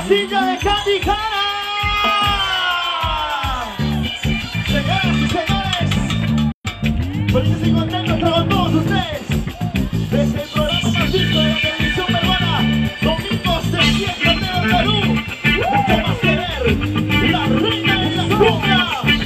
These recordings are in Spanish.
silla de Candy Cara. Señoras y señores, felices y contentos con todos ustedes. Desde el programa más visto de la televisión peruana, domingos de fiesta de Perú. Mucho más que ver, la reina de la cumbia.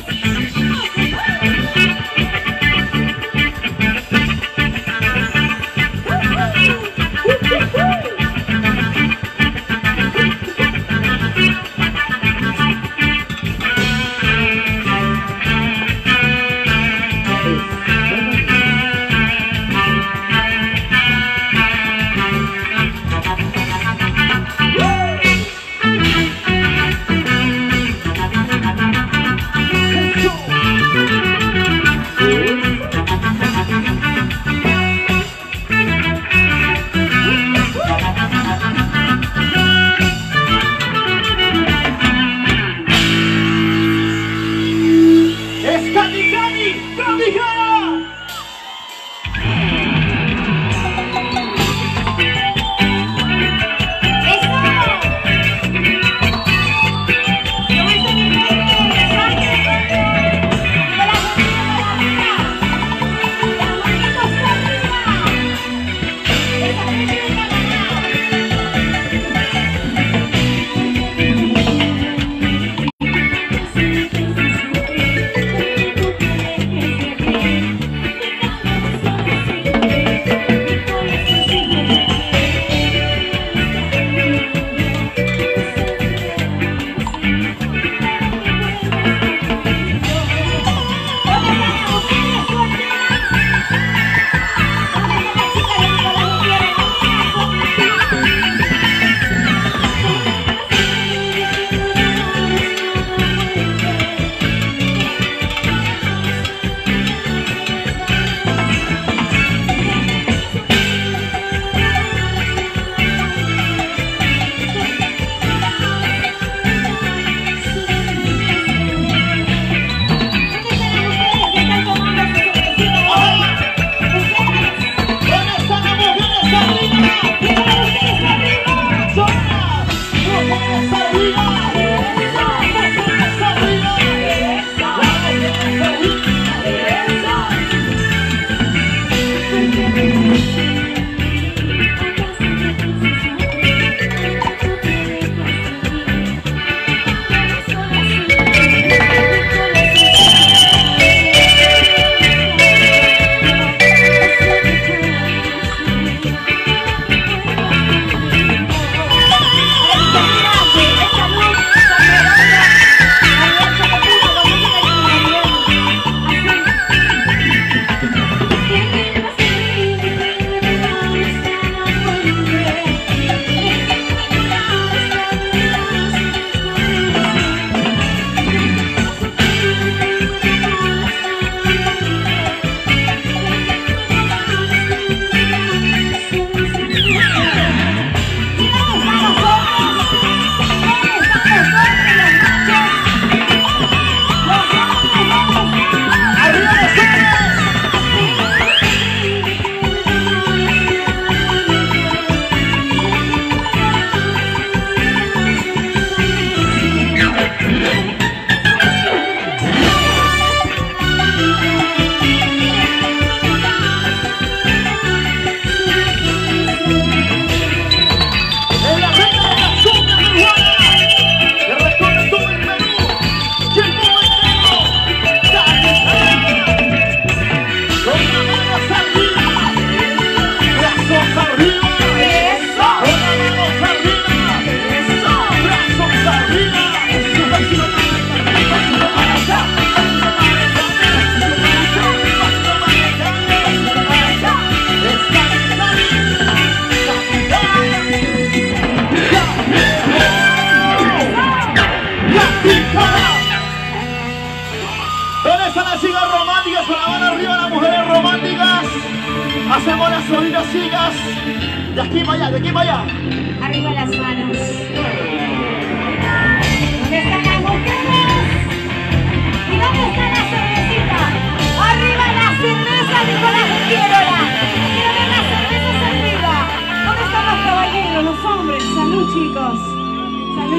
Hacemos las sonidas sillas. De aquí para allá, de aquí para allá. Arriba las manos. ¿Dónde están las mujeres? ¿Y dónde está la cervecita? Arriba la cerveza, Nicolás de Quirola. Quiero ver las cervezas arriba. ¿Dónde están los caballeros, los hombres? Salud, chicos. Salud.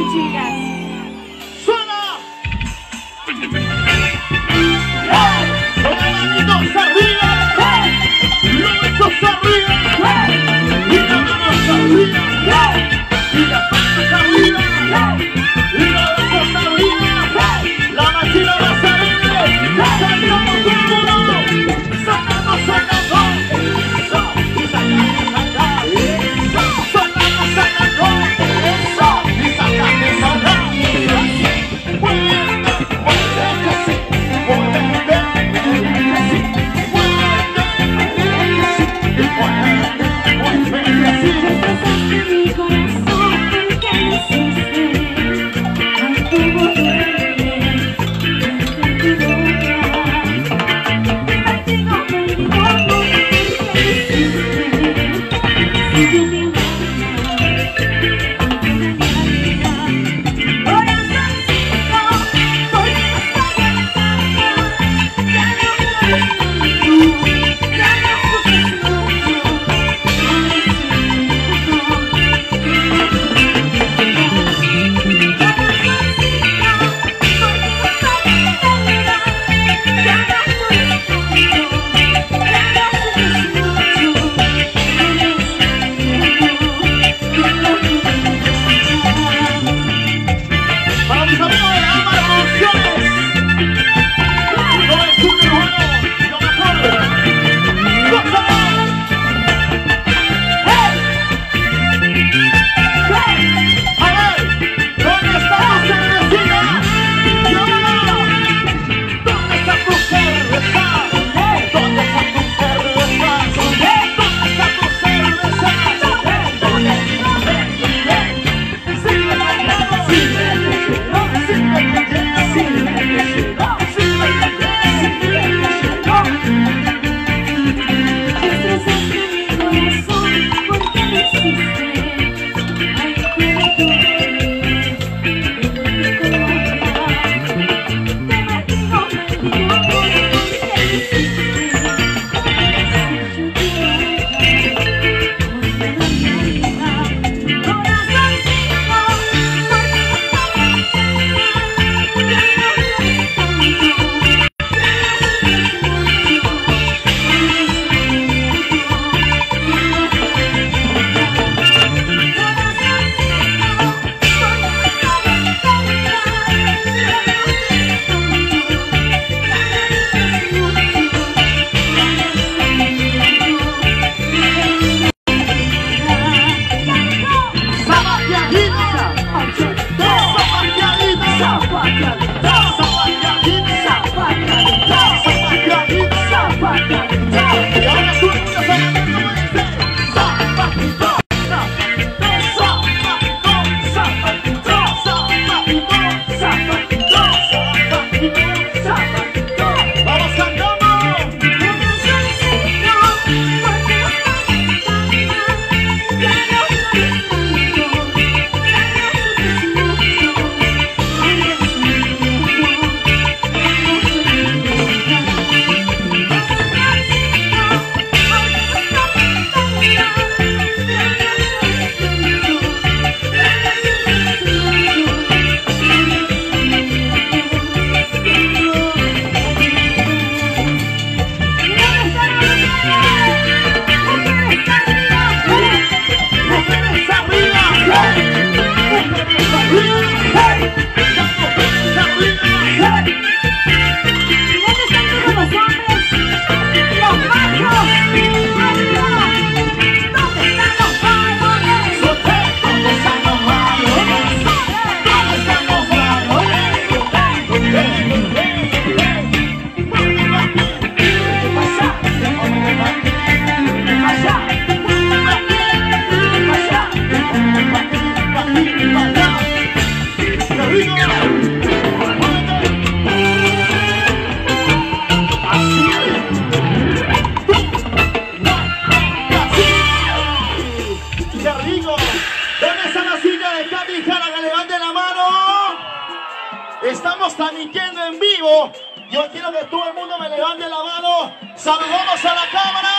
Saludamos a la cámara.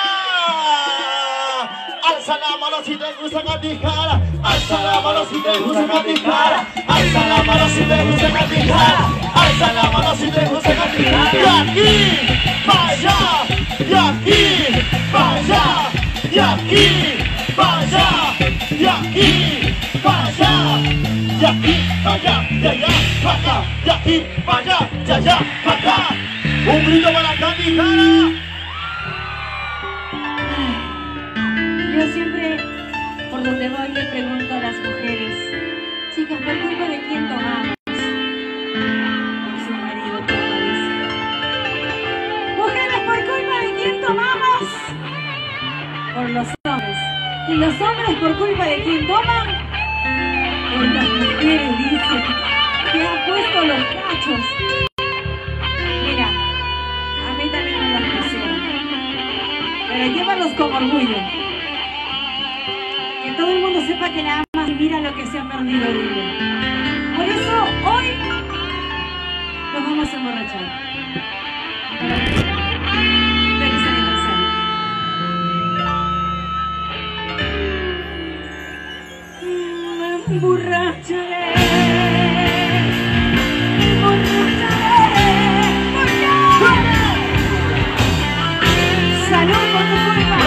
Alza la mano si te gusta cantar. Alza la mano si te gusta cantar. Alza la mano si te gusta cantar. Alza la mano si te gusta cantar. De aquí para allá, de aquí para allá, de aquí para allá, de aquí para allá, de aquí para allá, de allá para acá, de aquí para allá, de allá para acá. Un grito para Candy Jara. Yo siempre, por donde voy, le pregunto a las mujeres: chicas, ¿por culpa de quién tomamos? Por su marido, como dice. Mujeres, ¿por culpa de quién tomamos? Por los hombres. ¿Y los hombres por culpa de quién toman? Por las mujeres, dicen, que han puesto los cachos. Mira, a mí también me los pusieron, pero llévalos con orgullo. Que todo el mundo sepa que nada más mira lo que se ha perdido, dile. Por eso hoy nos vamos a emborrachar. Feliz aniversario. Me emborracharé. Me emborracharé. Salud por tu culpa.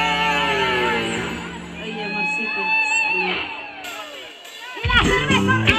Oye, amorcito, salud. ¡Y la cerveza!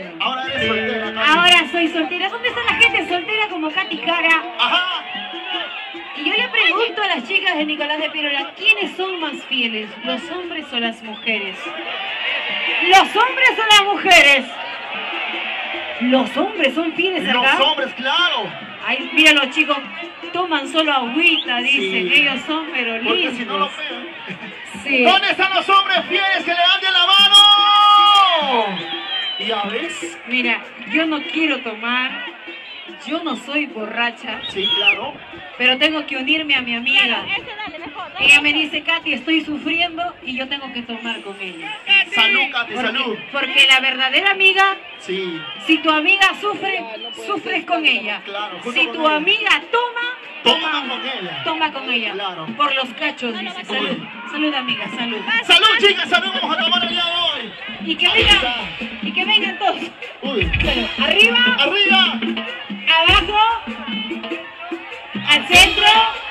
soltera. Ahora eres soltera, Katy. Ahora soy soltera. ¿Dónde está la gente soltera como Katy Jara? Ajá. Y yo le pregunto a las chicas de Nicolás de Piérola, ¿quiénes son más fieles, los hombres o las mujeres? ¿Los hombres o las mujeres? ¿Los hombres son fieles acá? Los hombres, claro. Ay, mira, los chicos toman solo agüita, dicen, Sí. ellos son pero lindos. Porque si no lo pegan. Sí. ¿Dónde están los hombres fieles que levanten la mano? ¿Ya ves? Mira, yo no quiero tomar, yo no soy borracha, Sí, claro. pero tengo que unirme a mi amiga. Ella me dice, Katy, estoy sufriendo y yo tengo que tomar con ella. Salud, Katy, salud. Porque la verdadera amiga, Sí. si tu amiga sufre, sufres con ella. Claro, junto Si con tu ella. amiga Toma con ella. toma con ella. Claro. Por los cachos, dice. Salud, salud amiga, salud. Salud, chicas, salud. Vamos a tomar el día de hoy. Y que vengan todos. Uy. Bueno, arriba, Arriba. abajo, al centro.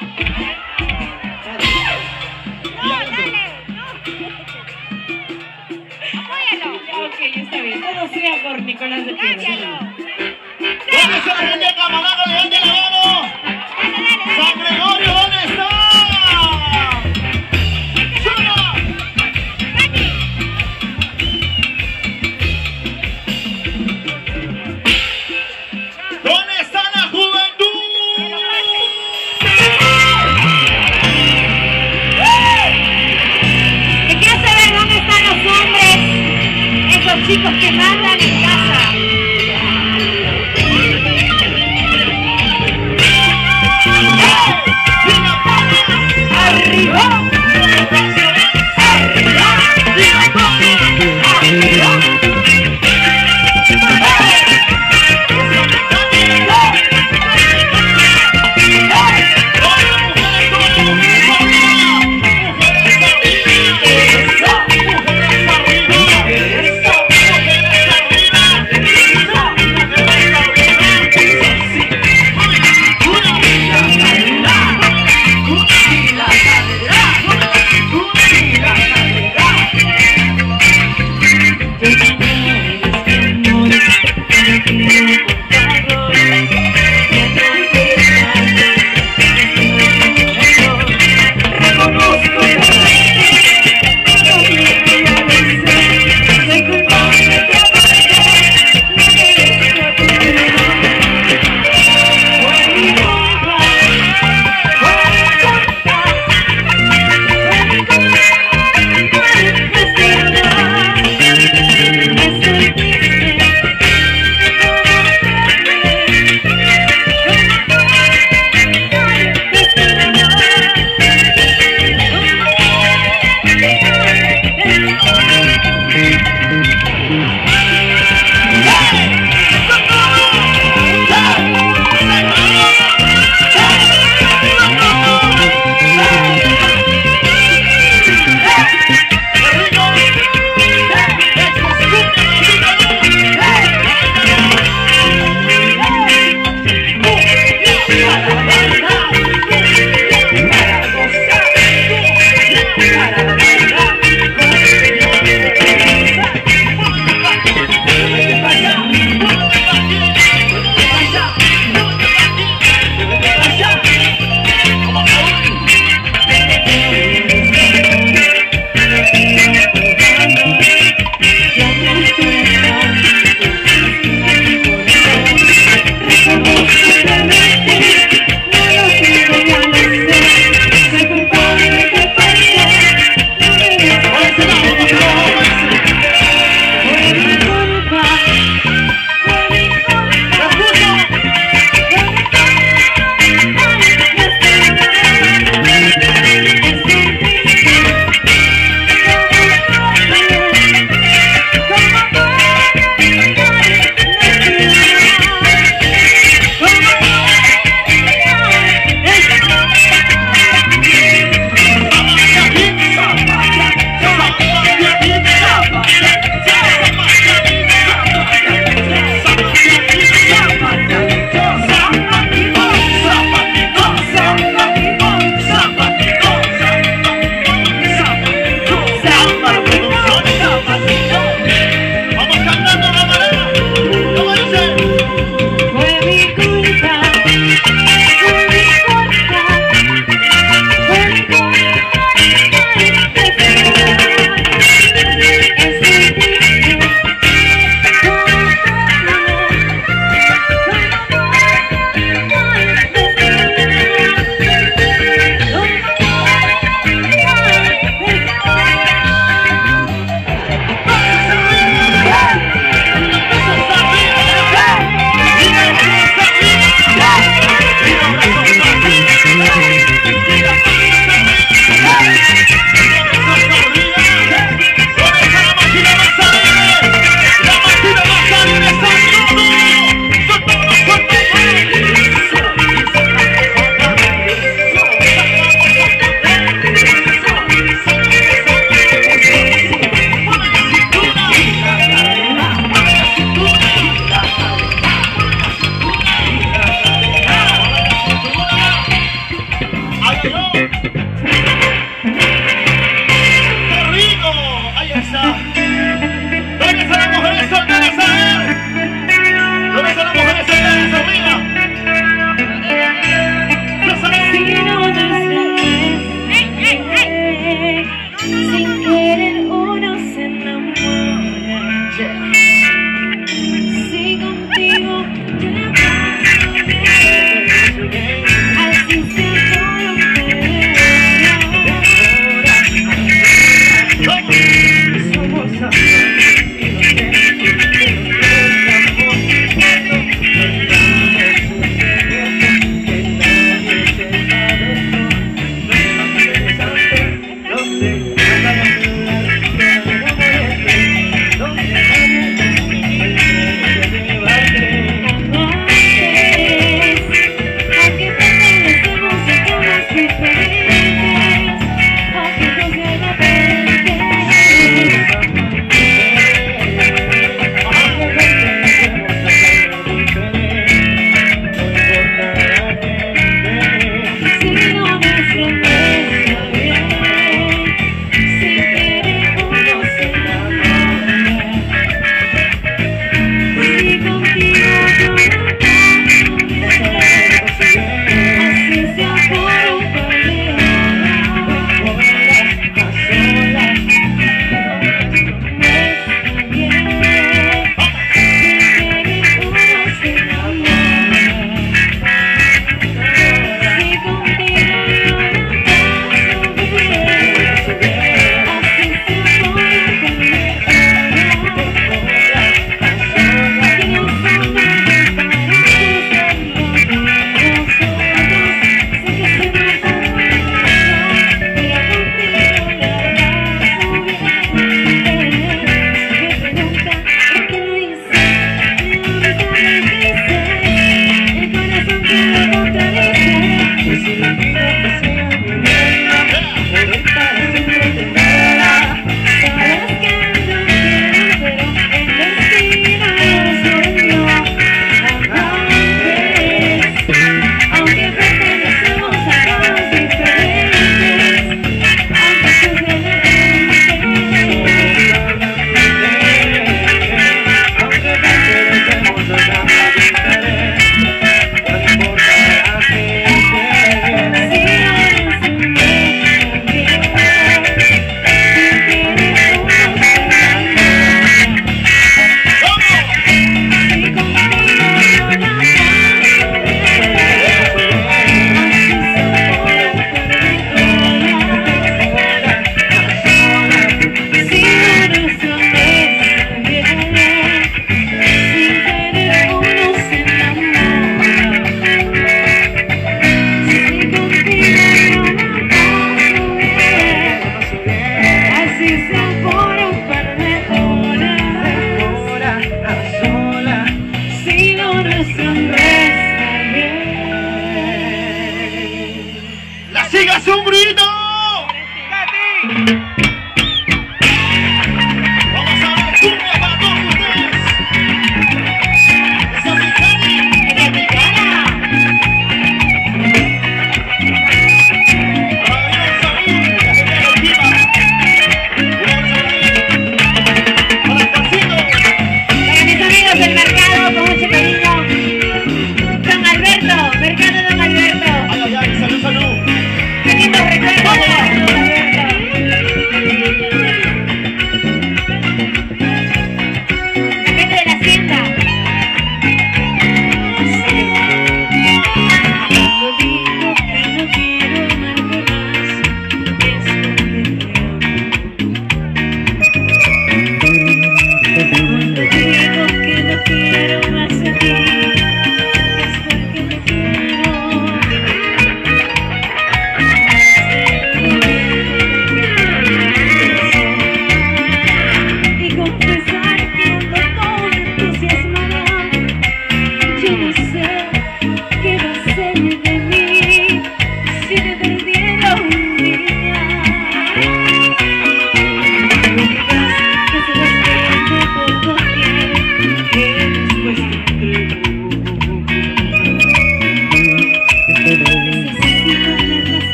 Ok, está bien. Todo sea por Nicolás de Piérola. ¿Dónde está la gente de Camaraga? ¡Levante la mano! ¡San Gregorio, ¿dónde está? ¡Suba! ¿Dónde está la juventud? Te quiero saber dónde están los hombres, esos chicos que mandan en casa.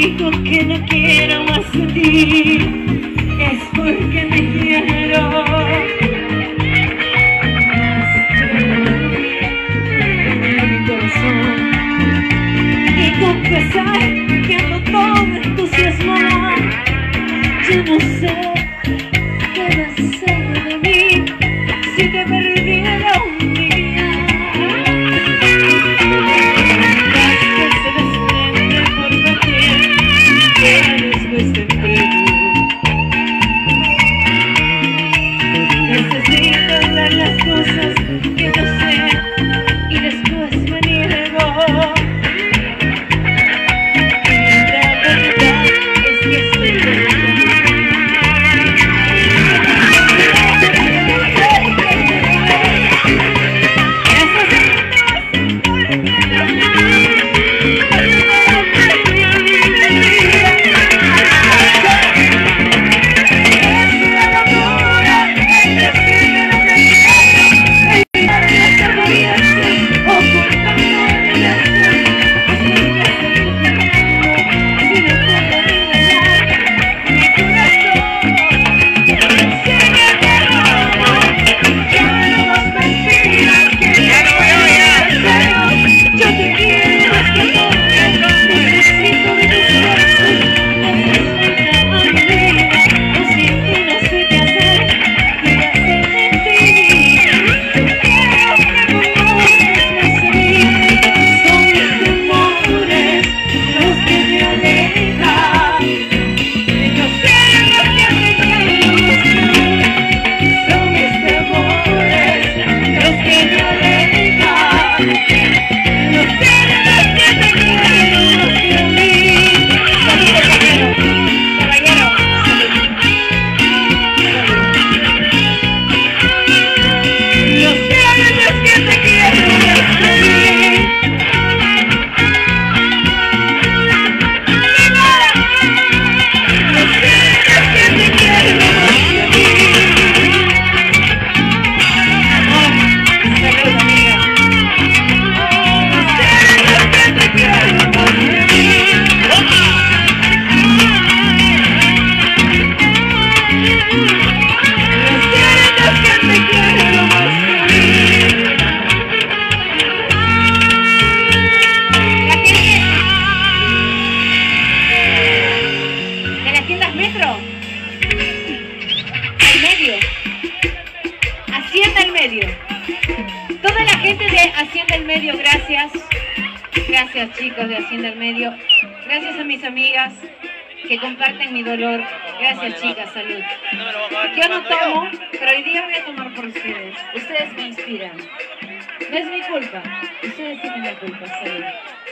digo que no quiero más de ti, es porque te quiero. Mi corazón. Y confesar que ando todo entusiasmada, yo no sé qué va a ser de mí si te perdiera un día. Las que se desprende por partir, que después te entrego. Necesito hablar las cosas que yo sé y después me niego. Toda la gente de Hacienda El Medio, gracias. Gracias, chicos de Hacienda El Medio. Gracias a mis amigas que comparten mi dolor. Gracias, chicas, salud. Yo no tomo, pero hoy día voy a tomar por ustedes. Ustedes me inspiran. No es mi culpa. Ustedes tienen la culpa. Salud.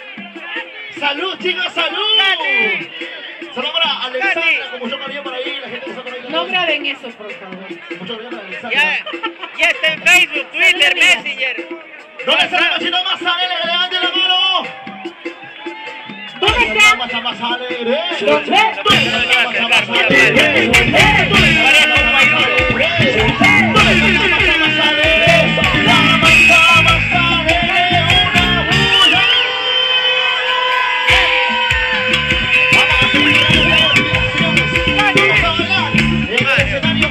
¡Salud, chicos, salud! Saludos para Alexandra, como yo María por ahí, la gente que está por ahí. No graben eso, por favor. Muchas gracias, Alexandra. Ya está en Facebook, Twitter, Messenger. ¿Dónde está la cosita más alegre? ¡Levante la mano! ¿Dónde está? La masa más alegre. ¿Dónde? ¿Dónde está la masa más alegre? ¿Dónde está la masa más alegre? ¿Dónde está la masa más alegre? La masa más alegre, una bulla. Vamos a celebrar las nominaciones. Vamos a bailar en el escenario.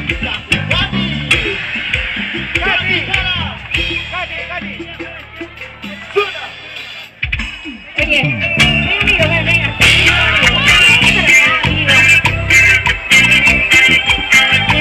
Oye, ven amigo, ven, venga.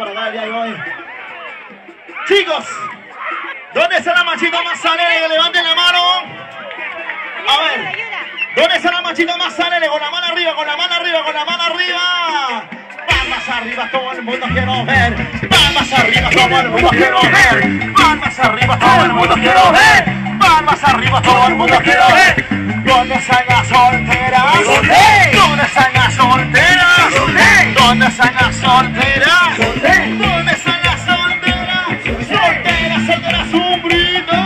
por acá el día de hoy. Chicos, ¿dónde está la machita más alegre? Que levanten la mano. A ver, ¿dónde está la machita más alegre? Con la mano arriba, con la mano arriba, con la mano arriba. Palmas arriba, todo el mundo quiero ver. Palmas arriba, todo el mundo quiero ver. Palmas arriba, todo el mundo quiero ver. Palmas arriba, todo el mundo quiero ver. ¿Dónde están las solteras? ¿Dónde están las solteras? ¿Dónde están las solteras? ¿Dónde están las solteras? Solteras, solteras, un brito.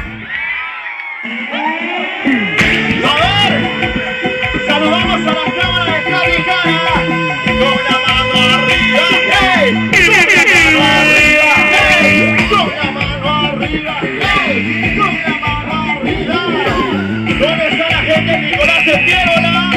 A ver, saludamos a la cámara de Capicana. Con la mano arriba, hey, con la mano arriba, hey, con la mano arriba, hey, con la mano arriba. ¿Dónde está la gente? Nicolás de Piérola.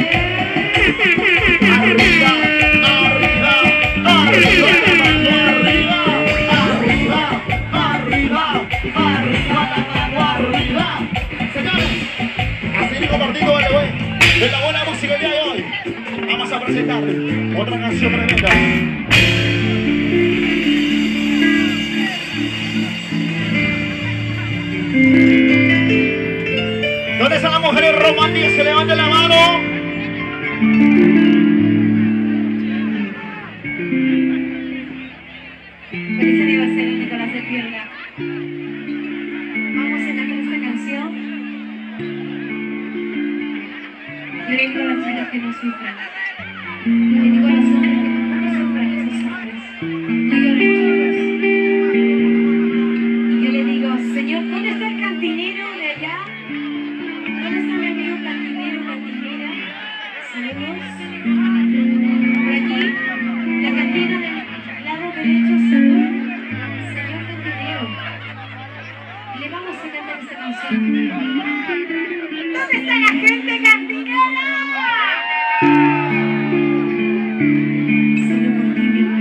Arriba, arriba, arriba, la mano arriba, arriba, arriba, arriba, la mano arriba. Señores, así compartido, vale, güey, de la buena música el día de hoy. Vamos a presentarle otra canción tremenda. ¿Dónde están las mujeres románticas? Que levanten la mano. Feliz aniversario, Nicolás de Piérola. Vamos a cantar esta canción. Yo le digo a las chicas que no sufran. Y le digo a los hombres que tampoco sufran esos hombres. No lloren, chicos. Y yo le digo, Señor, ¿dónde está el cantinero de allá? ¿Dónde está mi amigo cantinero, cantinera? Saludos. Por aquí, la cantina del lado derecho, señor cantinero. Y le vamos a cantar esta canción. ¿Dónde está la gente cantinera? Solo por ti, mi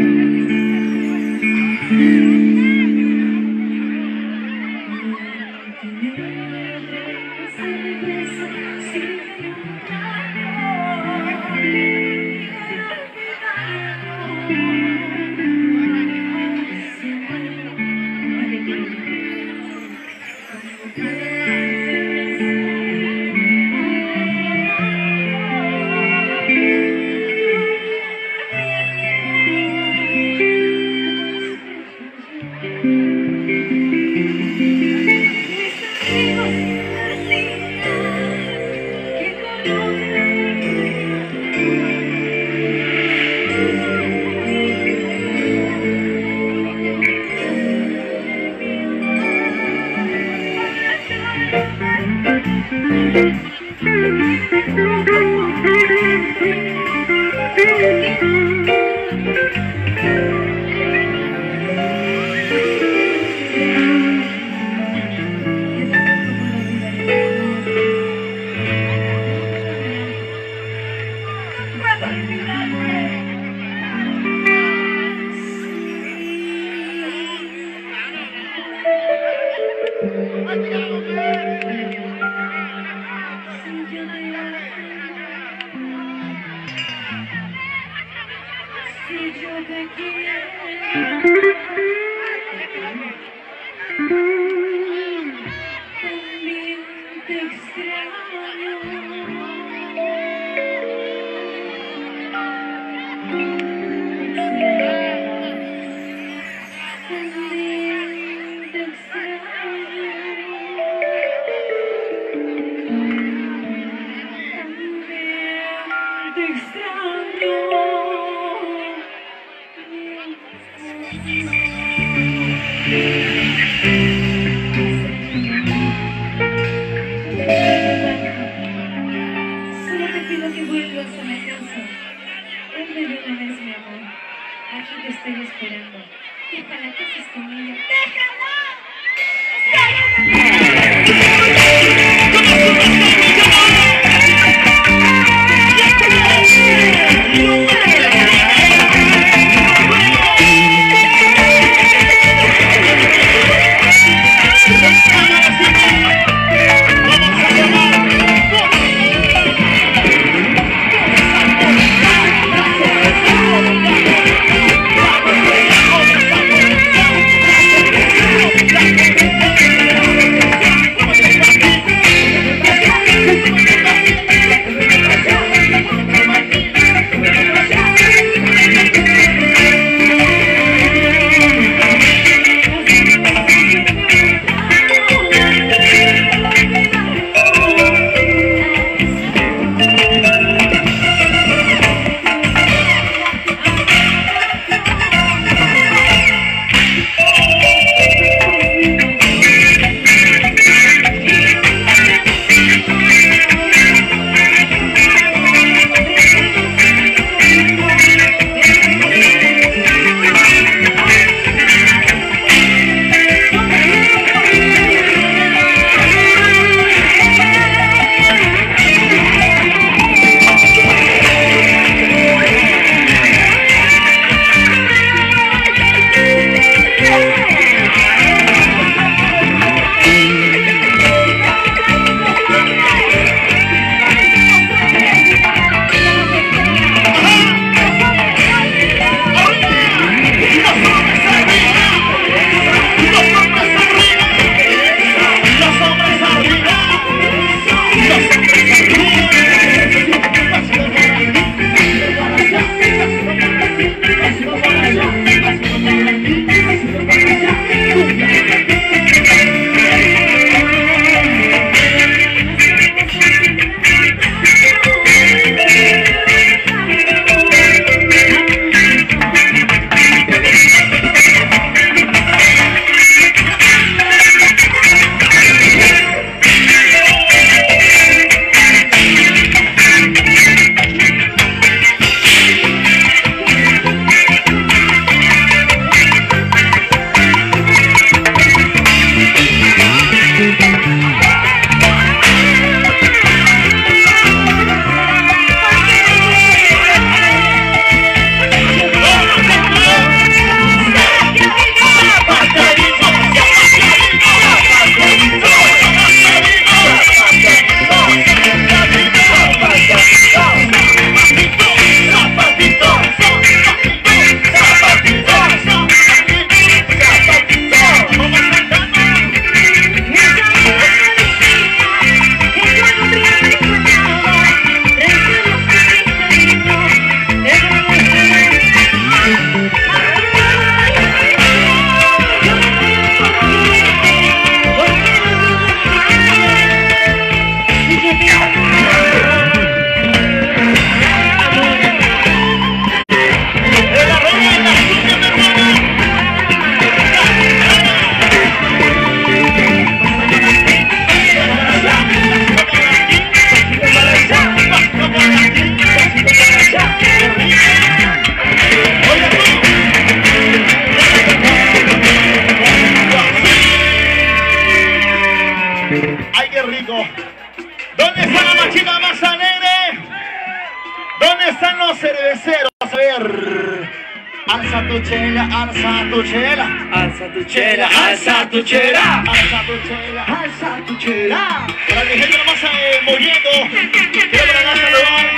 Alza tu chela, alza tu chela. Alza tu chela, alza tu chela. Alza tu chela, alza tu chela. Para mi gente nomás moviendo. Quiero para saludar.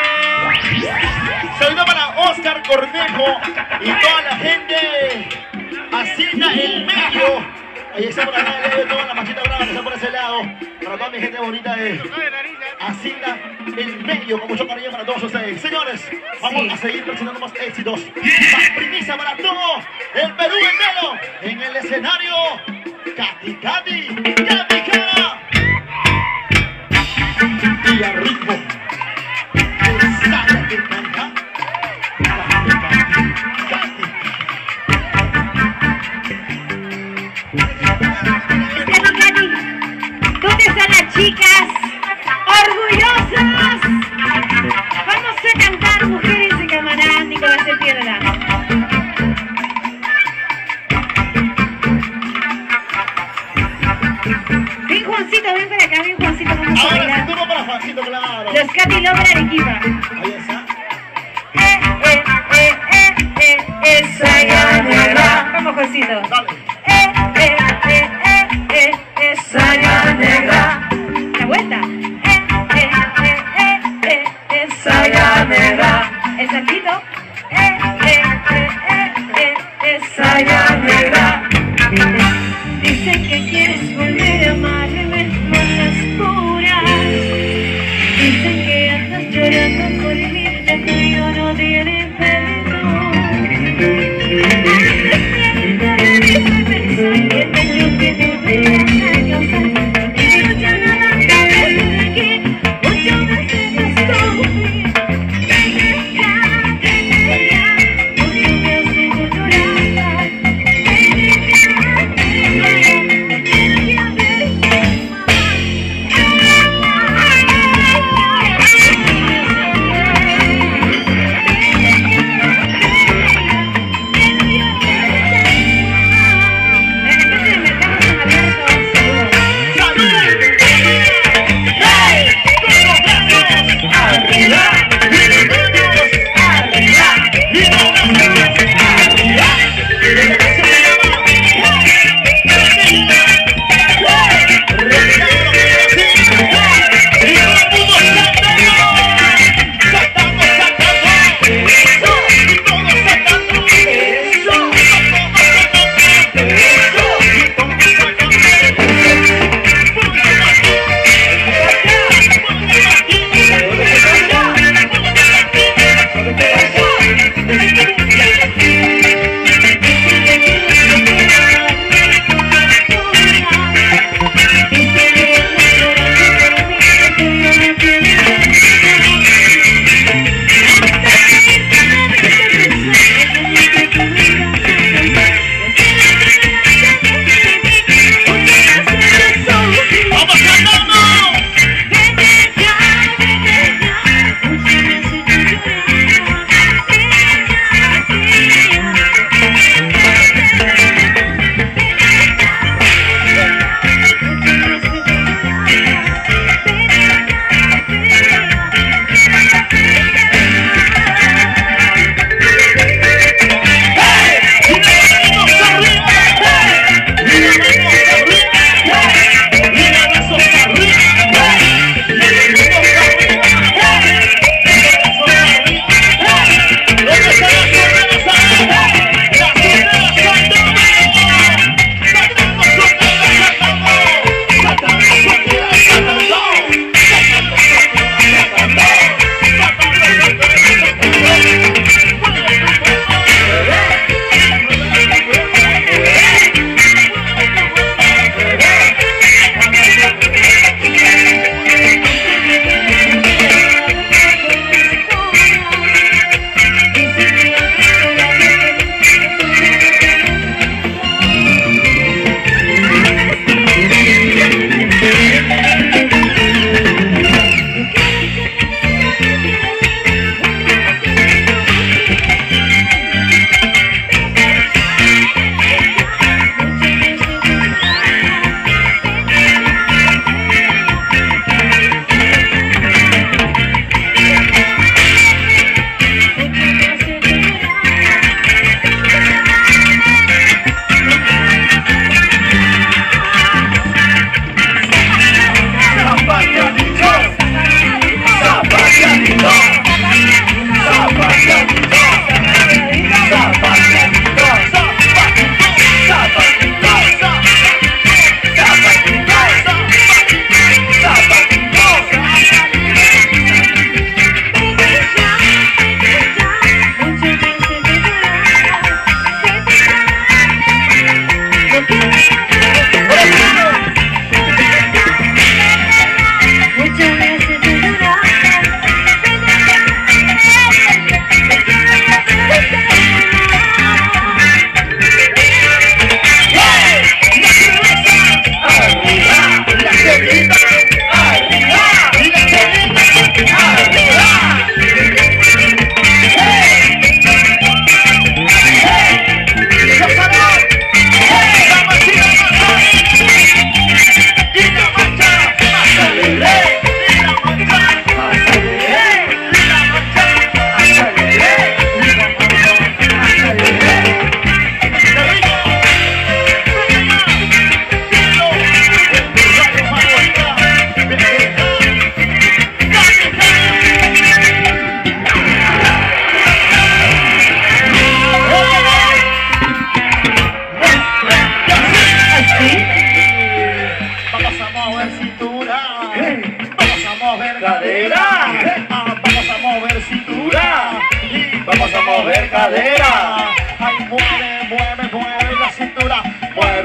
Saludo para Oscar Cornejo y toda la gente. Asigna el medio. Ahí está por acá, toda la machita brava que está por ese lado. Para toda mi gente bonita de Asigna el medio, con mucho cariño para todos ustedes. Señores, vamos a seguir presentando más éxitos. Más primicia para todo el Perú entero. En el escenario, Katy Cara. Y al ritmo. Sale que canta. ¿Dónde están las chicas orgullosas? Vamos a cantar, mujeres de camarada, Nicolás se pierda. Ven Juancito, ven para acá, ven Juancito, vamos a Ahora bailar. sí, turno para Juancito, claro. Los Katy Lover Arequipa. Ahí está. Esa ya negra. Vamos Juancito. Dale. Esa ya negra. La vuelta. Esa ya negra. El saltito. Esa ya negra. Dicen que quieres volver a amarme con las puras. Dicen que andas llorando por irte, pero yo no tiene perdón.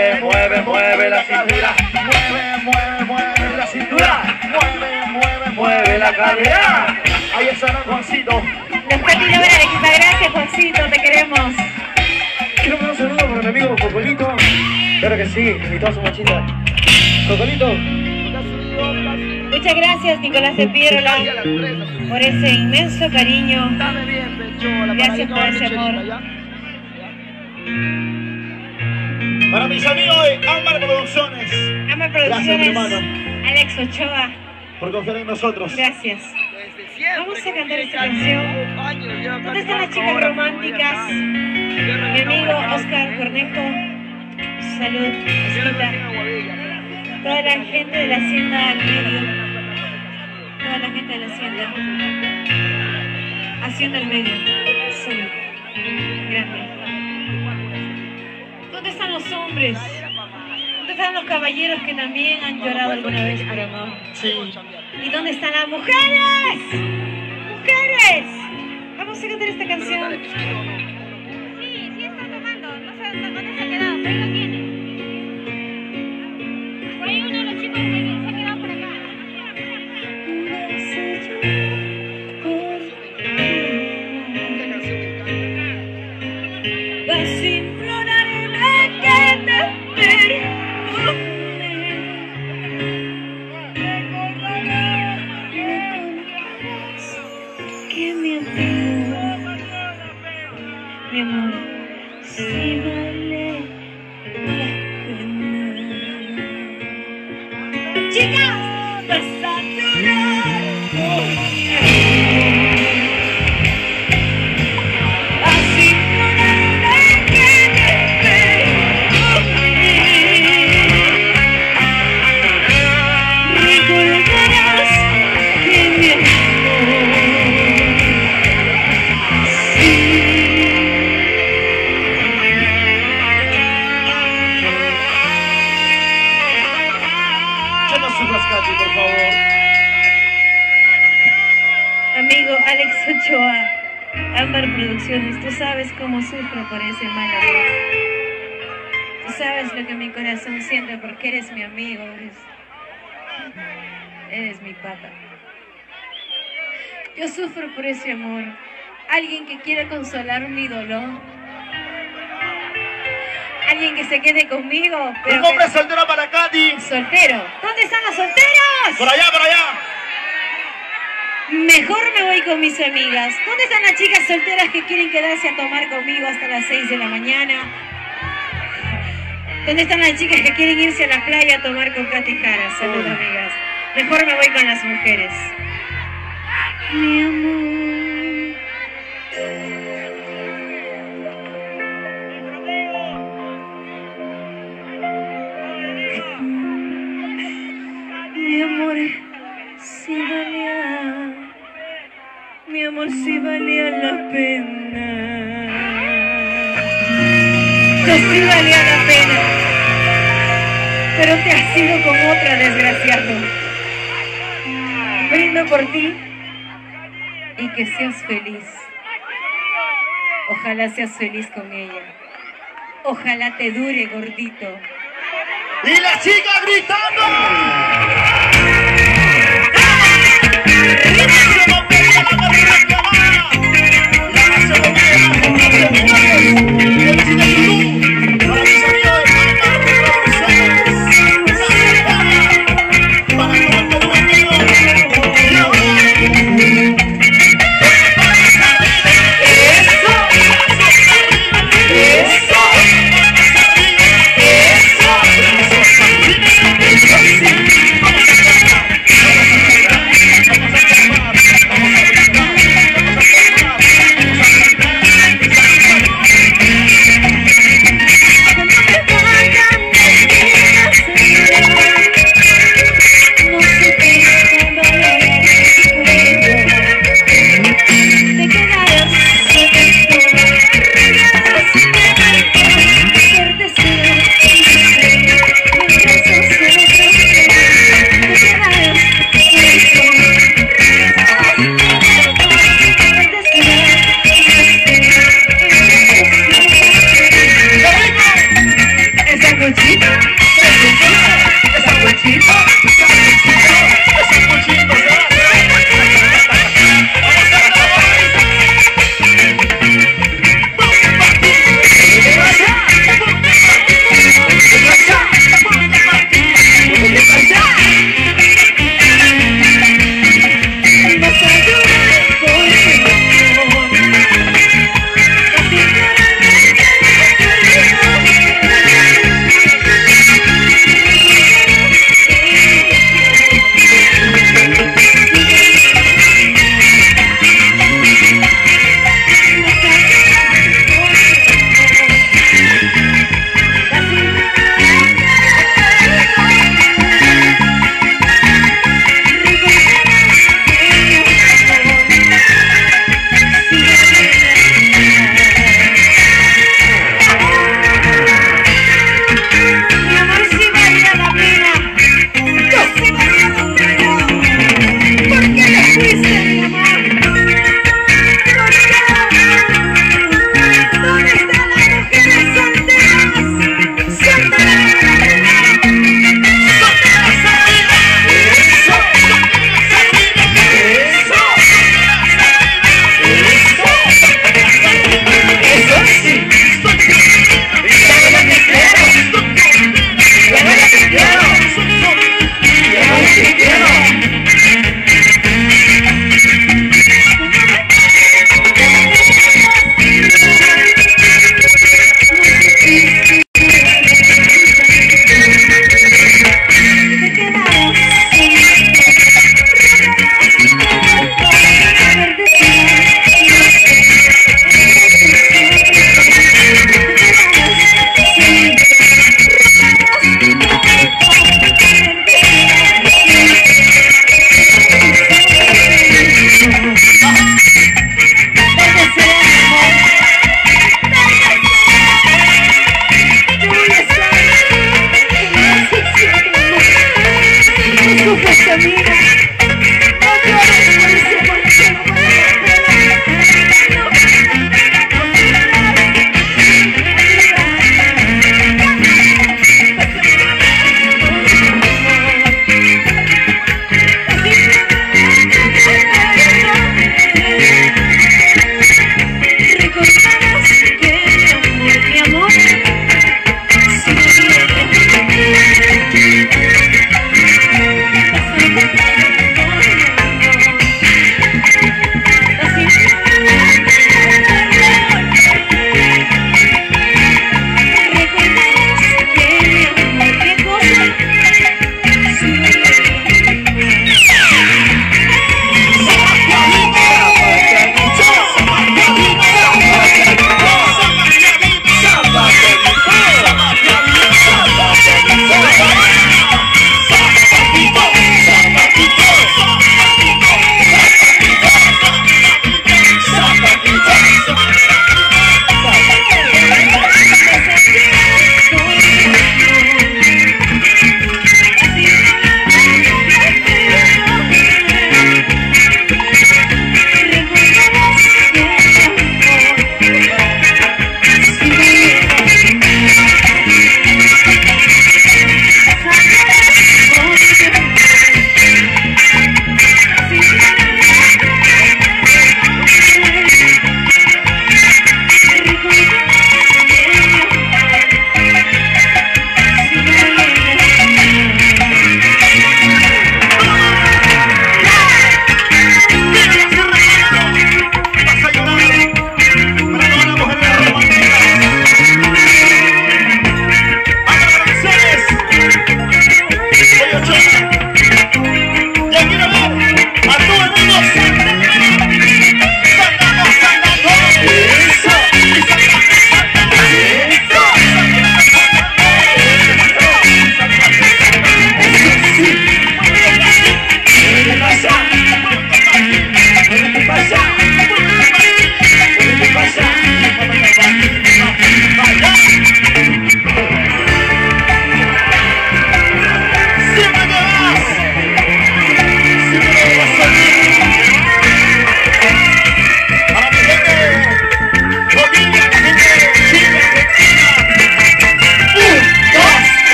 Mueve, mueve, mueve la cintura. Mueve, mueve, mueve la cintura. Mueve, mueve, mueve la cadera. Ahí está Juancito. Los Pati Lover Arequipa, gracias Juancito, te queremos. Quiero mandar un saludo para mi amigo Cocolito. Claro que sí, y toda su mochila. Cocolito. Muchas gracias Nicolás de Pierola por ese inmenso cariño. Gracias por ese amor. Para mis amigos de Ámbar Producciones. Ámbar Gracias, mi hermano, Producciones, Alex Ochoa, por confiar en nosotros. gracias. Vamos a cantar esta canción. ¿Dónde están las chicas románticas? Mi amigo Oscar Cornejo, salud, Osquita. Toda la gente de la hacienda al medio. Toda la gente de la hacienda. Hacienda al medio. Salud. Grande. ¿Dónde están los hombres? ¿Dónde están los caballeros que también han llorado alguna vez por amor? Sí. ¿Y dónde están las mujeres? ¡Mujeres! Vamos a cantar esta canción. Sí, sí está tomando. No sé dónde se ha quedado, pero ahí lo tiene. Por ahí uno de los chicos se ha quedado por acá. Vas a implorarme que te perdone. Que mi amor, si vale la pena. Chicas, vas a llorar por mí. Vas a implorarme que te perdone. Recordarás que mi amor, por favor. amigo Alex Ochoa, Ámbar Producciones, tú sabes cómo sufro por ese mal amor. Tú sabes lo que mi corazón siente porque eres mi amigo, eres mi pata. Yo sufro por ese amor. Alguien que quiera consolar mi dolor. Alguien que se quede conmigo, pero Un hombre soltero para Katy. soltero. ¿Dónde están los solteros? Por allá, por allá. Mejor me voy con mis amigas. ¿Dónde están las chicas solteras que quieren quedarse a tomar conmigo hasta las 6 de la mañana? ¿Dónde están las chicas que quieren irse a la playa a tomar con Katy Jara? Salud, amigas. Mejor me voy con las mujeres. Mi amor. Mi amor, si valía, mi amor, si valía la pena. Que sí valía la pena, pero te has ido con otra, desgraciado. Brindo por ti y que seas feliz. Ojalá seas feliz con ella. Ojalá te dure, gordito. Y las chicas gritando. sanguchito, ¡El sanguchito!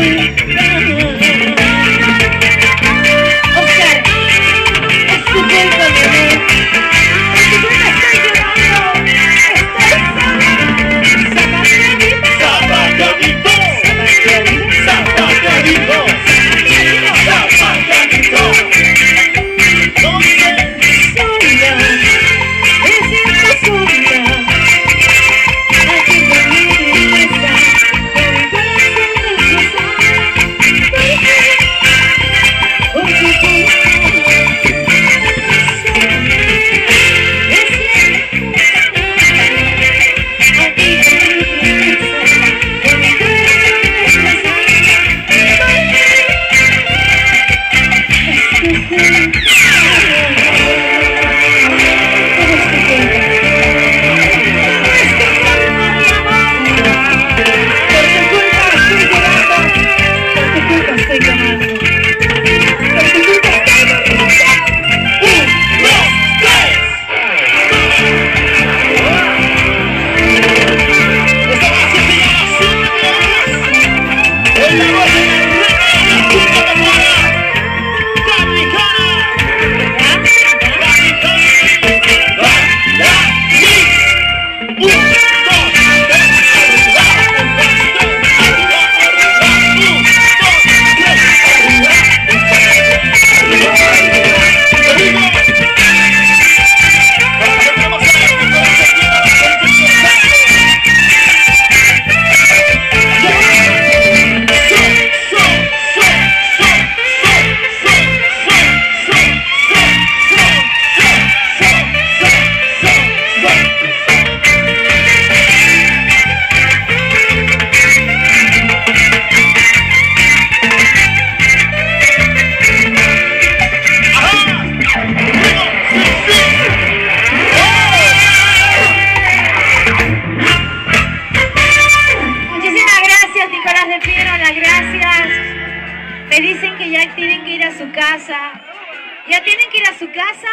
¿Ya tienen que ir a su casa?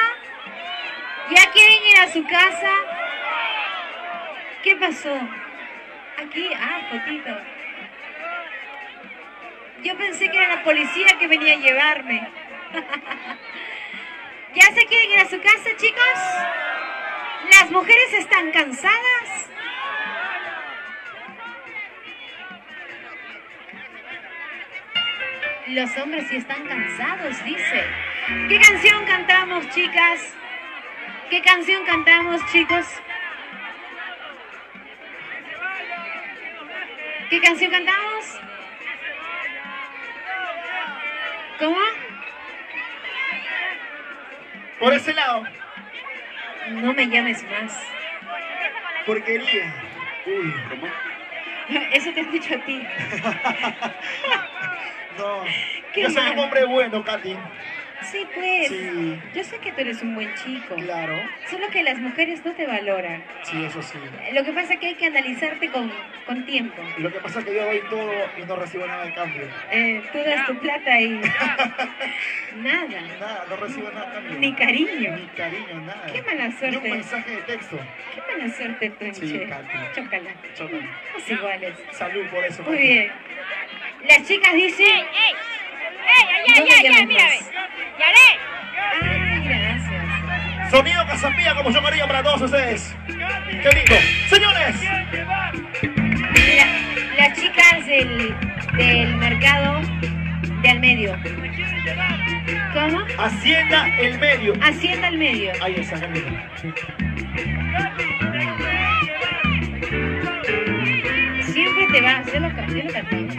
¿Ya quieren ir a su casa? ¿Qué pasó? Aquí, fotito. Yo pensé que era la policía que venía a llevarme. ¿Ya se quieren ir a su casa, chicos? ¿Las mujeres están cansadas? Los hombres sí están cansados, dice. ¿Qué canción cantamos, chicas? ¿Qué canción cantamos, chicos? ¿Qué canción cantamos? ¿Cómo? Por ese lado. No me llames más. Porquería. Uy, ¿cómo? Eso te han dicho a ti. No, Qué yo soy mal. un hombre bueno, Katy. Sí, pues. Sí. Yo sé que tú eres un buen chico. Claro, Solo que las mujeres no te valoran. sí, eso sí. Lo que pasa es que hay que analizarte con tiempo. Lo que pasa es que yo doy todo y no recibo nada de cambio. Tú das tu plata y nada. Nada, no recibo nada de cambio. Ni cariño. Ni cariño, nada. Qué mala Ni un suerte. mensaje de texto. Qué mala suerte, Tunche. Sí, Katy. Chócala. Chócala. Somos iguales. Salud por eso, Muy Katy. bien. Las chicas dicen... ¡Ey! No me ¡Ya, llames mírame! más. ¡Yaré! Ay, gracias. Sonido Casapía como yo María para todos ustedes. ¡Qué lindo! ¡Señores! Las chicas del mercado de al medio. ¿Cómo? Hacienda El Medio. Hacienda al medio. Ahí está, Katy. Siempre te vas. Yo lo cantamos.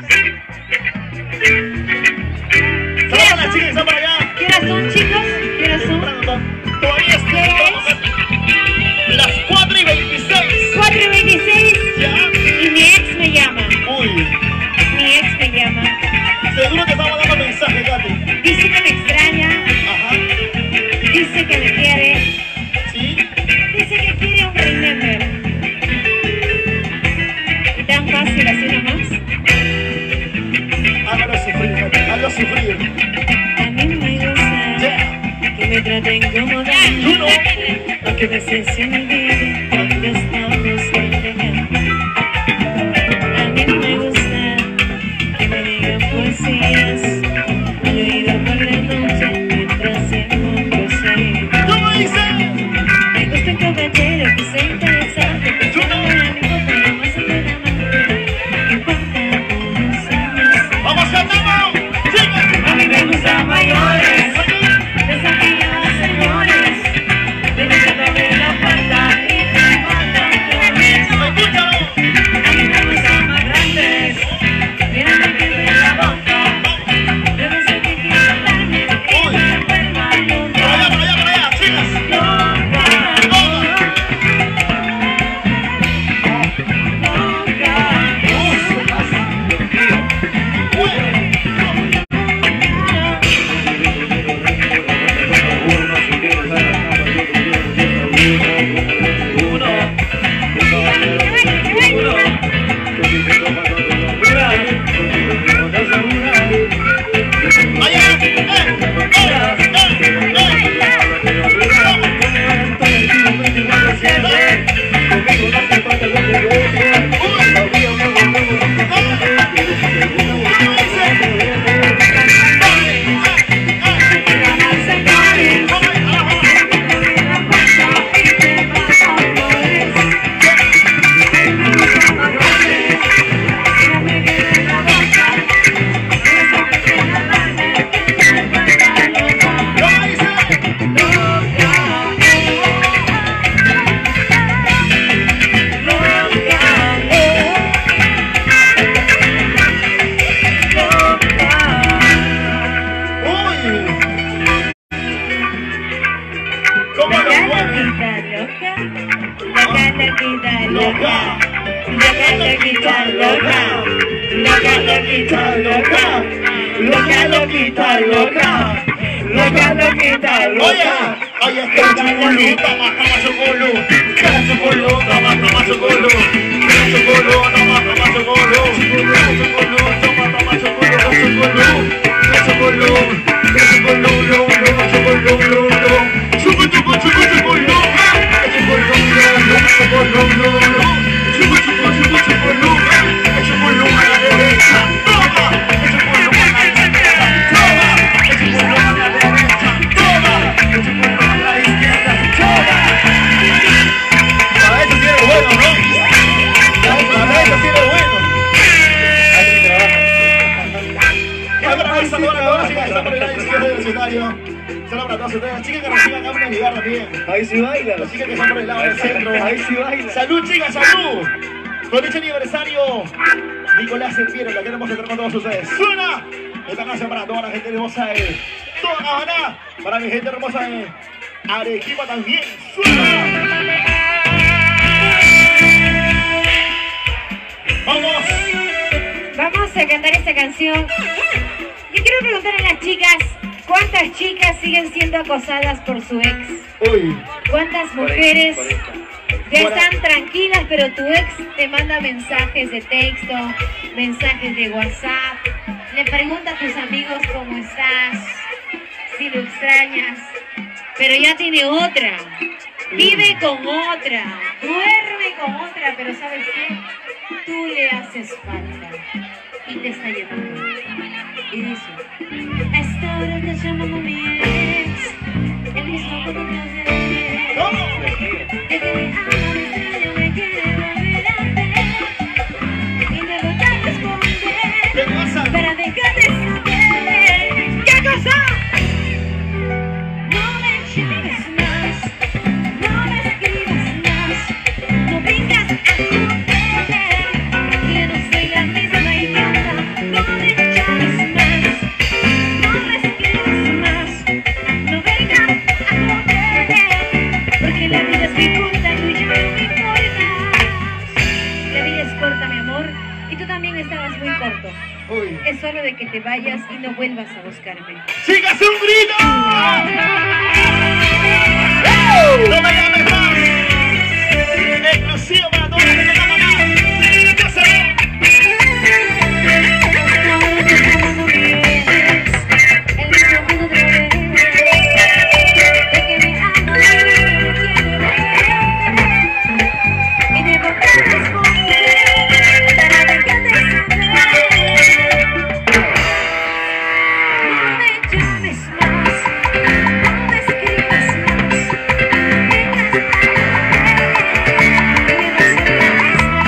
¡Saludos a las chicas que están por allá! ¿Qué horas son, chicos? ¿Qué horas son? Todavía es ¿Qué es? las 4:26. 4:26 Ya. y mi ex me llama. Uy, Mi ex me llama. seguro que estamos dando mensaje, Katy. Dice que me extraña. Ajá. Dice que me quiere. ¿Sí? Dice que quiere un remember. ¿Y tan fácil así nomás? Hágalo sufrir, Katy. Hazlo sufrir. A mí me gusta Yeah. que me traten como dan. You know. O que me se me olvide cuando estamos en llegar. A mí me gusta que me digan loquita, loca. Loca, loquita, loca. Oye, es que chuculú, toma chuculú. Chuculú, toma chuculú. Chuculú, toma chuculú. Chuculú, toma chuculú. Chuculú, chicas que reciban a una llegar también. Ahí sí baila. Las chicas que están por el lado del centro. Ahí sí baila. ¡Salud, chicas, salud! Con este aniversario, Nicolás Enviero, la queremos entrar con todos ustedes. ¡Suena! Esta canción para toda la gente hermosa de toda Habana, para mi gente hermosa de Arequipa también. ¡Suena! ¡Vamos! Vamos a cantar esta canción. Yo quiero preguntar a las chicas, ¿cuántas chicas siguen siendo acosadas por su ex? Uy. ¿Cuántas mujeres ya están tranquilas, pero tu ex te manda mensajes de texto, mensajes de WhatsApp, le pregunta a tus amigos cómo estás, si lo extrañas, pero ya tiene otra, vive con otra, duerme con otra, pero ¿sabes qué? Tú le haces falta y te está llamando. Y dice, a esta hora te llamando mi ex, el mismo que te hace. ¿Cómo? De que me ama, me extraña, me quiere volver a ver. Y luego te responde, ¿Qué pasa? para dejarte saber. ¿Qué cosa? No me llames más, no me escribas más, no vengas a joder, que no soy la misma idiota. No me llames más, no me escribas más, no vengas a joder, porque la vida es muy corta, tú ya no me importas. La vida es corta, mi amor, y tú también estabas muy corto. Uy. Es hora de que te vayas y no vuelvas a buscarme. ¡Chicas, un grito! ¡No me llames más! Exclusivo para todos los que están acá. ¡Ya se ve! El mismo mundo otra vez, de que me ama, me quiere ver, y de por qué responde, para dejarte saber. No me llames más, no me escribas más, vengas a joder, que no soy la misma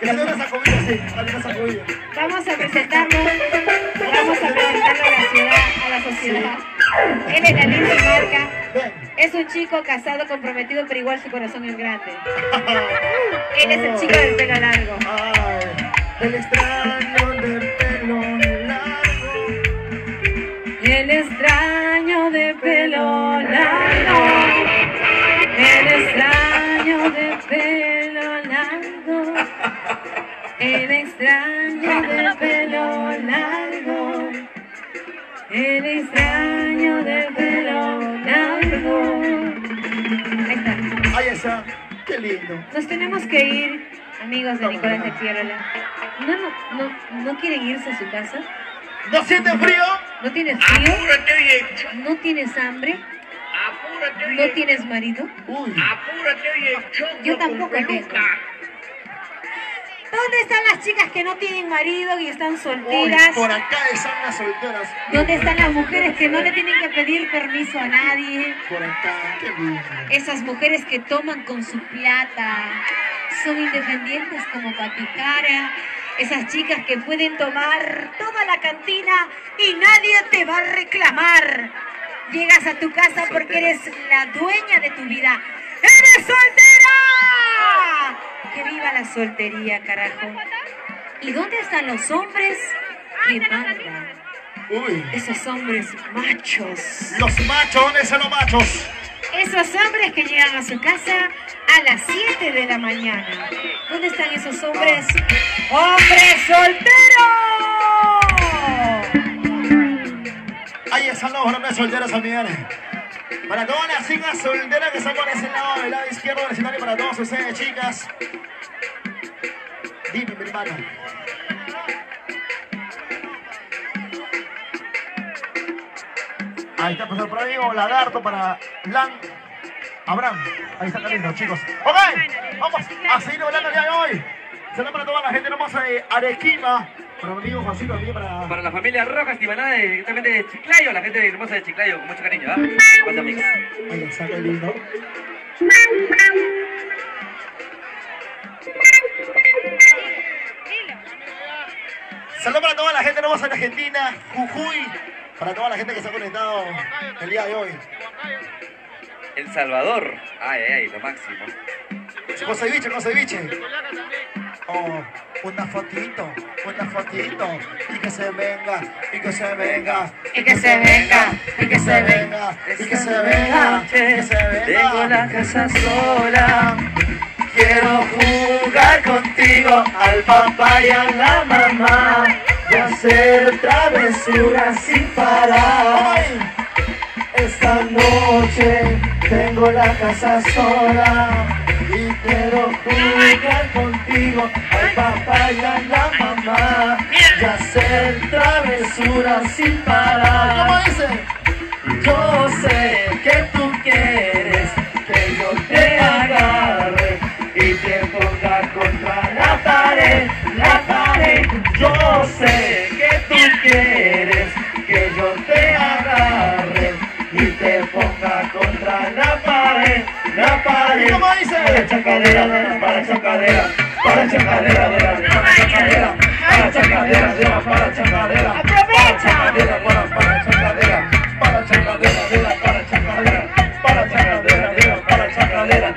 una sacudida, sí, dale una sacudida. Vamos a presentarlo a la ciudad, a la sociedad. Él es Daniel Marca. Es un chico casado, comprometido, pero igual su corazón es grande. Él es el chico del pelo largo. Ay, el extraño del pelo largo. El extraño de pelo largo. El extraño de pelo largo. El extraño de pelo largo. El extraño de pelo largo. Ahí está. Ahí está. Qué lindo. Nos tenemos que ir, amigos de Nicolás de Pierola. ¿No quieren irse a su casa? ¿No sienten frío? ¿No tienes frío? ¿No tienes hambre? ¿No tienes marido? Uy. Yo tampoco tengo. ¿Dónde están las chicas que no tienen marido y están Uy, solteras? por acá están las solteras. ¿Dónde están las mujeres que no le tienen que pedir permiso a nadie? Por acá, qué lindo. Esas mujeres que toman con su plata, son independientes como Paticara. Esas chicas que pueden tomar toda la cantina y nadie te va a reclamar. Llegas a tu casa porque eres la dueña de tu vida. ¡Eres soltera! ¡Que viva la soltería, carajo! ¿Y dónde están los hombres que mandan? Uy. Esos hombres machos. Los machos, ¿dónde están los machos? Esos hombres que llegan a su casa a las 7 de la mañana. ¿Dónde están esos hombres? ¡Hombres solteros! Ahí están los hombres solteros, amigos. Para todas las chicas solteras que están por ese lado, del lado izquierdo del escenario, para todos ustedes, chicas. Dime, mi hermano. Ahí está, profesor Pradigo, Lagarto para Lan, Abraham. Ahí está lindo, chicos. Ok, vamos a seguir bailando el día de hoy. Saludos para toda la gente hermosa de Arequipa. Para mi amigo Juancito, también para la familia Rojas y Banana directamente de Chiclayo, la gente hermosa de Chiclayo, con mucho cariño, ¿ah? Cuánto mix. Ahí está, qué lindo. Saludos para toda la gente hermosa de Argentina, Jujuy, para toda la gente que se ha conectado el día de hoy. El Salvador, ay, lo máximo. Con ceviche. Oh, una fotito, y que se venga, y que se venga, Y que se venga, y que se venga, y que se venga, y que se venga. Tengo la casa sola, Quiero jugar contigo al papá y a la mamá y hacer travesuras sin parar. Esta noche tengo la casa sola y quiero jugar contigo al papá y a la mamá y hacer travesuras sin parar. ¿Cómo dice? Yo sé que tú quieres que yo te agarre y te ponga contra la pared. Yo sé que tú quieres que yo te agarre y te ponga contra la pared. ¿Cómo dice? Para chacadera, para chacadera, para chacadera, para chacadera, para chacadera, para chacadera. ¡Aprovecha! Para chacadera, para chacadera, para chacadera, para chacadera, para chacadera.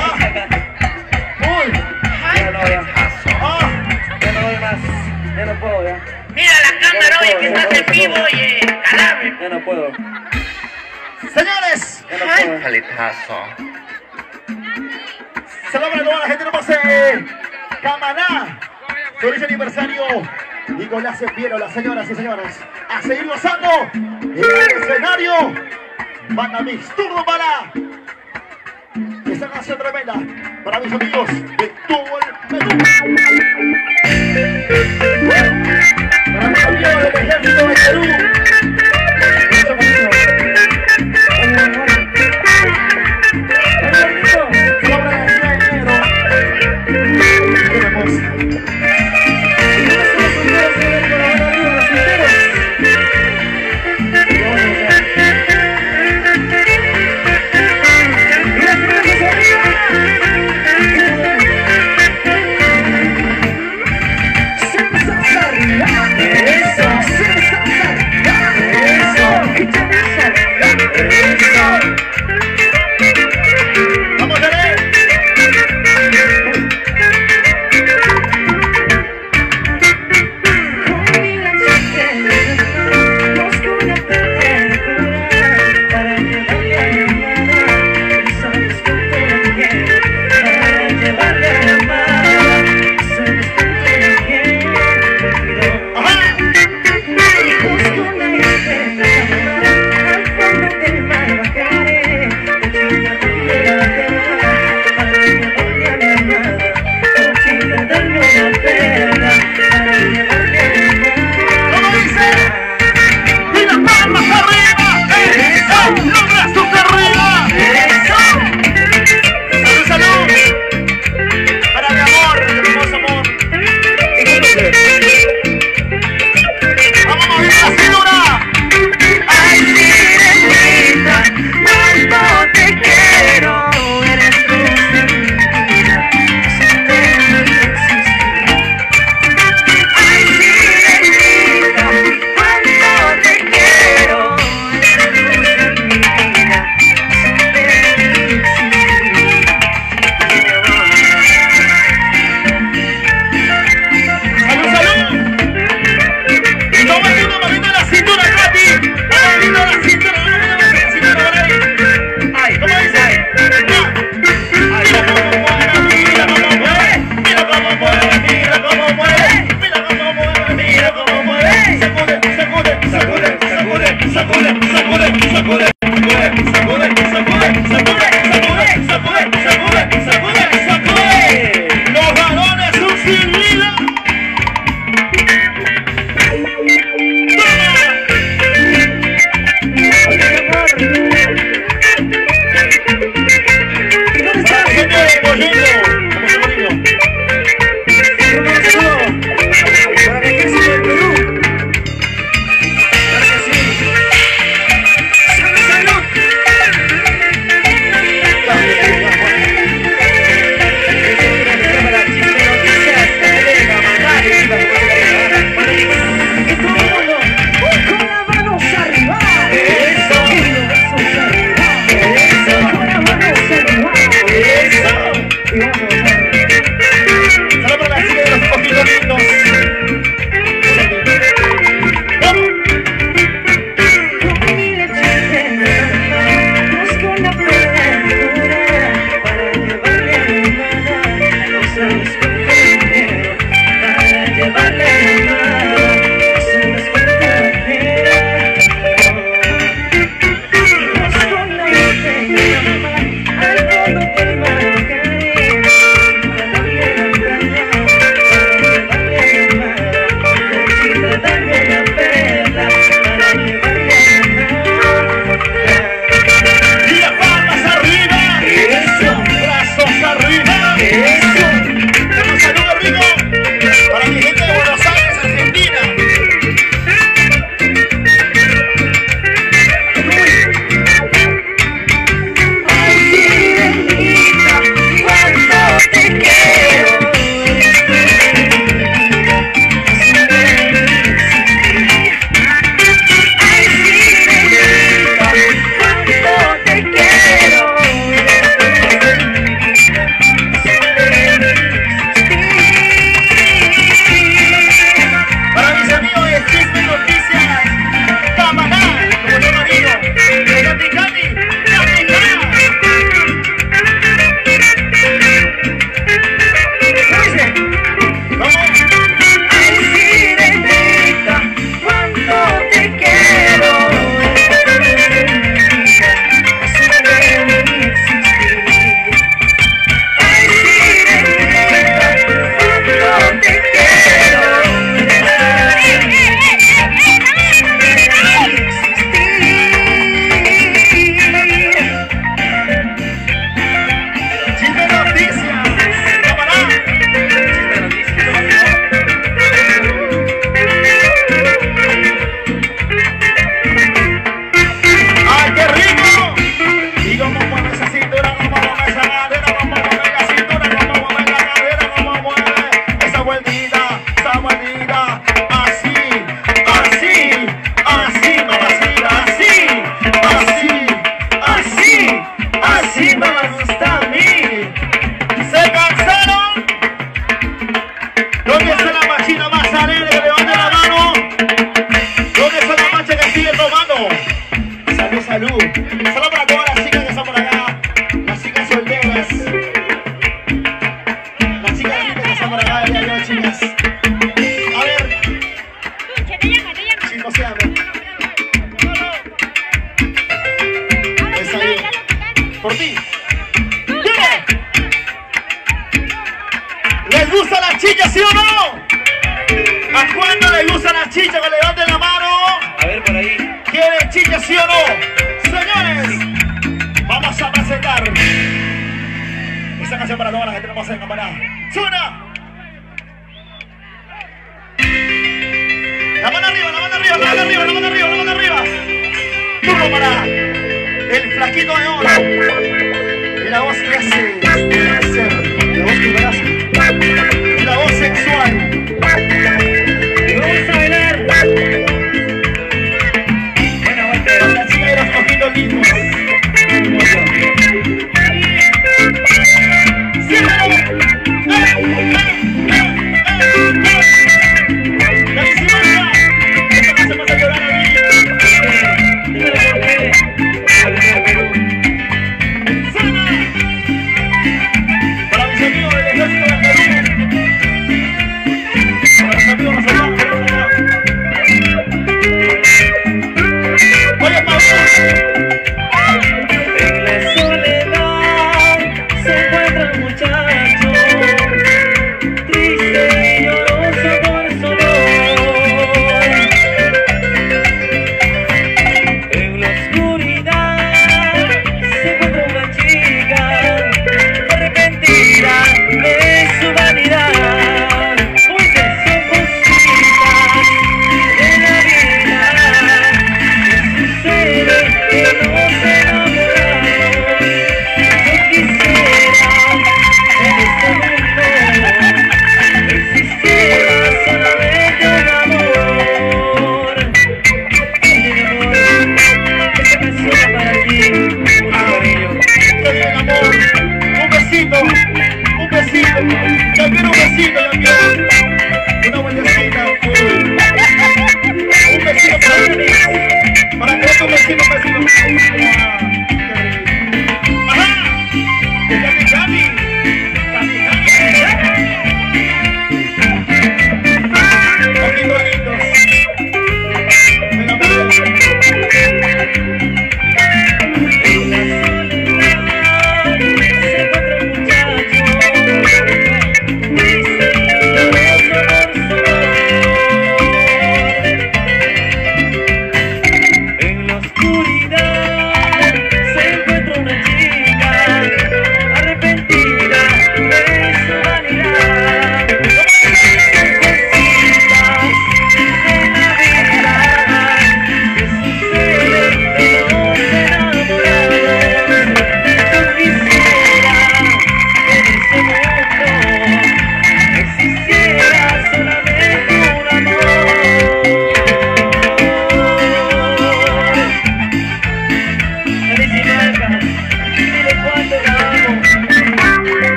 Uy, ya no doy más, ya no puedo ya. Mira la cámara, oye, que estás en vivo, oye, calame. Ya no puedo. señores, Ya no puedo. Caletazo. saludos para toda la gente hermosa de Camaná. Feliz aniversario, Nicolás Espiero, las señoras y señores. A seguir gozando en el escenario. Banda Mix, turno para esta canción tremenda para mis amigos de todo el Perú. Para mis amigos del ejército de Perú. quiero, chicas. A ver. Chicos, sean. Está bien. Por ti. ¡Dime! ¿Les gustan las chichas, sí o no? ¿A cuándo les gustan las chichas? Que levanten la mano. A ver, por ahí. ¿Quieren chichas, sí o no? Señores, vamos a presentar esta canción para toda la gente hermosa de Campaná. ¡Suena! La mano arriba, la mano arriba, la mano arriba, la mano arriba, la mano arriba. Turno para el flaquito de oro. Y la voz que hace, la voz que hace.